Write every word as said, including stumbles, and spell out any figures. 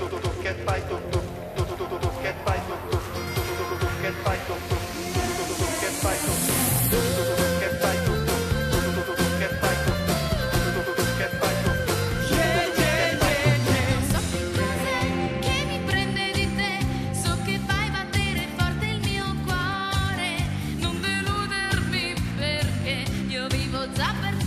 che fai tu, tu, tu, tu, tu, tu, che fai tu, tu, tu, tu, tu, tu, che fai tu, tu, tu, tu, tu, tu, che fai tu, tu, tu, tu, tu, che fai tu, tu, tu, tu, tu, tu, che fai tu, tu, tu, tu, tu, tu, che fai tu, tu, Yeah, yeah, yeah, yeah. So che cos'è che mi prende di te, so che fai battere forte il mio cuore. Non deludermi perché io vivo già per